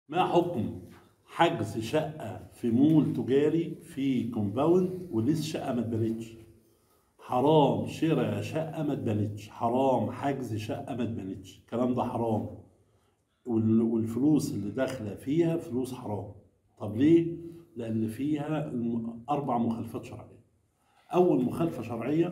ما حكم حجز شقة في مول تجاري في كومباوند ولسه شقة ما اتبنتش؟ حرام شراء شقة ما اتبنتش، حرام حجز شقة ما اتبنتش، الكلام ده حرام. والفلوس اللي داخلة فيها فلوس حرام. طب ليه؟ لأن فيها 4 مخالفات شرعية. أول مخالفة شرعية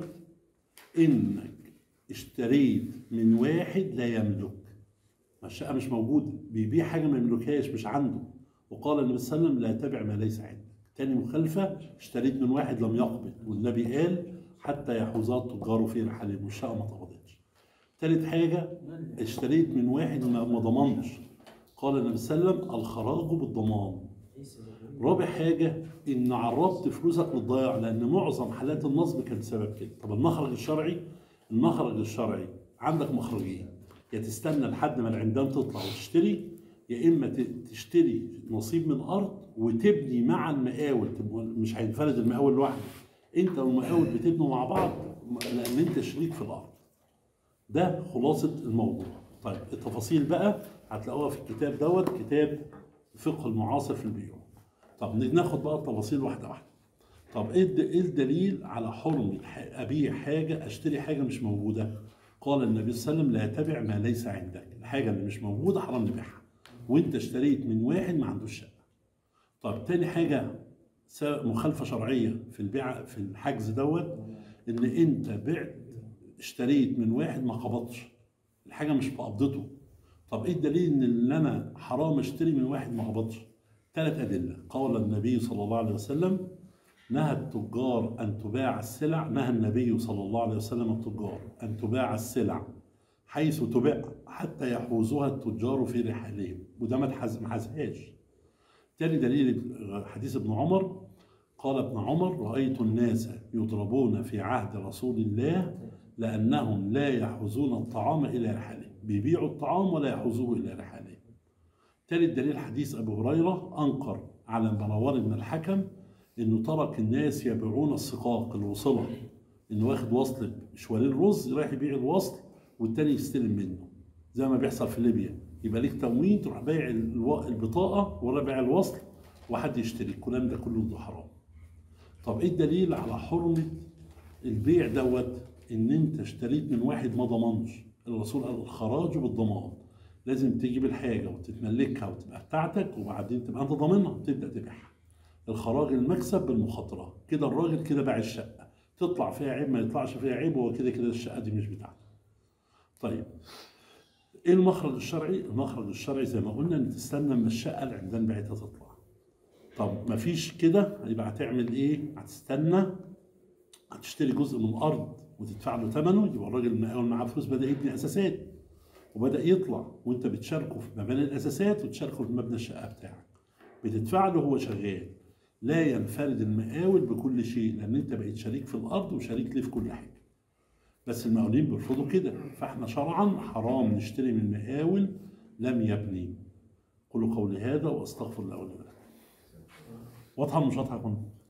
إنك اشتريت من واحد لا يملك، ما الشقة مش موجودة، بيبيع حاجة ما يملكهاش مش عنده، وقال النبي صلى الله عليه وسلم لا تبع ما ليس عندك. تاني مخالفة اشتريت من واحد لم يقبض، والنبي قال حتى يحوزها التجار في رحالهم، والشقة ما قبضتش. تالت حاجة اشتريت من واحد ما ضمنش، قال النبي صلى الله عليه وسلم الخراج بالضمان. رابع حاجة إن عرضت فلوسك للضياع، لأن معظم حالات النصب كان سبب كده. طب المخرج الشرعي، المخرج الشرعي عندك مخرجين: يا تستنى لحد ما العمدان تطلع وتشتري، يا إما تشتري نصيب من أرض وتبني مع المقاول، مش هينفرد المقاول لوحده، أنت والمقاول بتبنوا مع بعض لأن أنت شريك في الأرض. ده خلاصة الموضوع. طيب التفاصيل بقى هتلاقوها في الكتاب دوت، كتاب فقه المعاصر في البيوع. طب ناخد بقى التفاصيل واحدة واحدة. طب ايه الدليل على حرمة ابيع حاجة، اشتري حاجة مش موجودة؟ قال النبي صلى الله عليه وسلم لا تبع ما ليس عندك، الحاجة اللي مش موجودة حرام نبيعها، وانت اشتريت من واحد ما عندوش شقة. طب تاني حاجة مخالفة شرعية في البيع في الحجز دوت، ان انت بعت اشتريت من واحد ما قبضش، الحاجة مش بقبضته. طب ايه الدليل ان انا حرام اشتري من واحد ما قبضش؟ 3 أدلة. قال النبي صلى الله عليه وسلم نهى التجار أن تباع السلع، نهى النبي صلى الله عليه وسلم التجار أن تباع السلع حيث تباع حتى يحوزها التجار في رحالهم، وده ما حازهاش. تاني دليل حديث ابن عمر، قال ابن عمر رأيت الناس يضربون في عهد رسول الله لأنهم لا يحوزون الطعام إلى رحالهم، بيبيعوا الطعام ولا يحوزوه إلى رحالهم. ثالث دليل حديث أبو هريرة أنكر على مروان بن الحكم إنه ترك الناس يبيعون السقاق الوصلة، إنه واخد وصل شوالين رز رايح يبيع الوصل والتاني يستلم منه، زي ما بيحصل في ليبيا، يبقى ليك تموين تروح بايع البطاقة ولا بايع الوصل وحد يشتري، الكلام ده كله حرام. طب إيه الدليل على حرمة البيع دوت؟ إن أنت اشتريت من واحد ما ضمنش، الرسول قال الخراج بالضمان، لازم تجيب الحاجة وتتملكها وتبقى بتاعتك وبعدين تبقى انت ضامنها وتبدأ تبيعها. الخراج المكسب بالمخاطرة، كده الراجل كده باع الشقة، تطلع فيها عيب ما يطلعش فيها عيب، هو كده كده الشقة دي مش بتاعته. طيب ايه المخرج الشرعي؟ المخرج الشرعي زي ما قلنا ان تستنى اما الشقة العمدان بتاعتها تطلع. طب مفيش كده، يبقى هتعمل ايه؟ هتستنى، هتشتري جزء من الارض وتدفع له ثمنه، يبقى الراجل المقاول معاه فلوس بدأ يبني اساسات وبدأ يطلع، وانت بتشاركه في مباني الاساسات وتشاركه في مبنى الشقه بتاعك، بتدفع له هو شغال. لا ينفرد المقاول بكل شيء، لان انت بقيت شريك في الارض وشريك ليه في كل حاجه. بس المقاولين بيرفضوا كده، فاحنا شرعا حرام نشتري من مقاول لم يبني. قولوا قولي هذا واستغفر الله ولي ولكم. واضحه مش واضحه يا